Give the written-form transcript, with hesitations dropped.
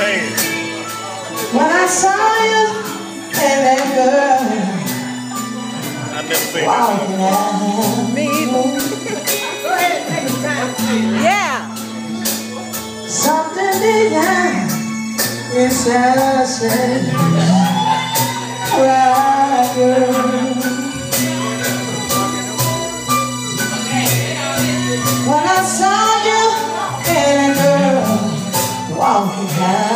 When I saw you and that girl walking out. Me either. Go ahead, take the time. Yeah. Something began inside us said, right, girl. When I saw you and that girl walking out.